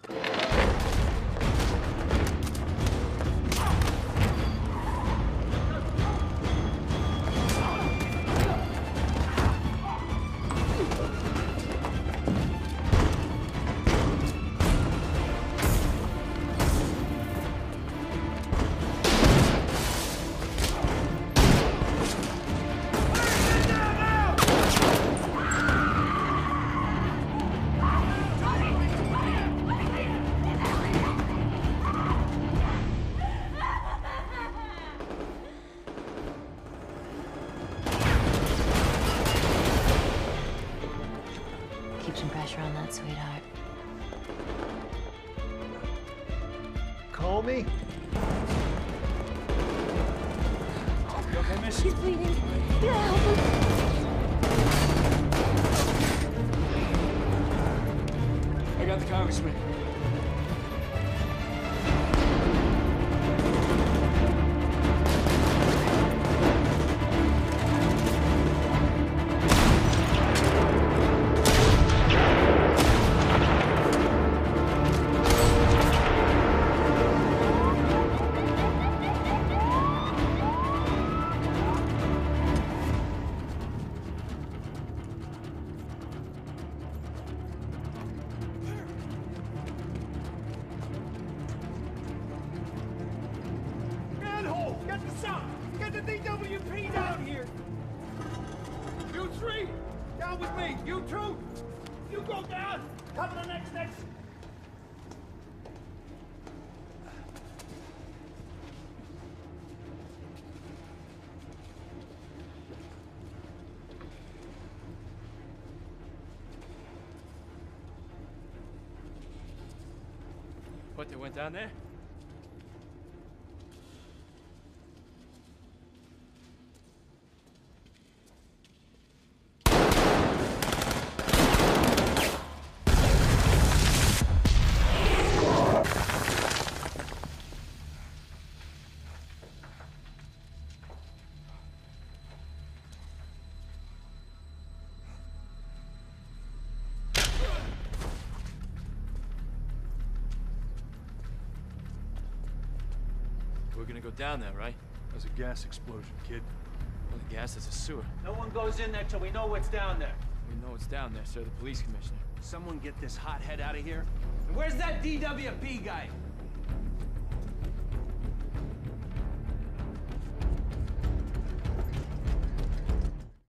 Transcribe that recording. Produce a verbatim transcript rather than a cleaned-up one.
Keep some pressure on that, sweetheart. Call me? You okay, miss? He's bleeding. Yeah, help him. I got the congressman. Get the shot! Get the D W P down here! You three! Down with me! You two! You go down! Cover the next exit! What, they went down there? We're gonna go down there, right? There's a gas explosion, kid. Well, the gas is a sewer. No one goes in there till we know what's down there. We know it's down there, sir. The police commissioner. Someone get this hothead out of here. And where's that D W P guy?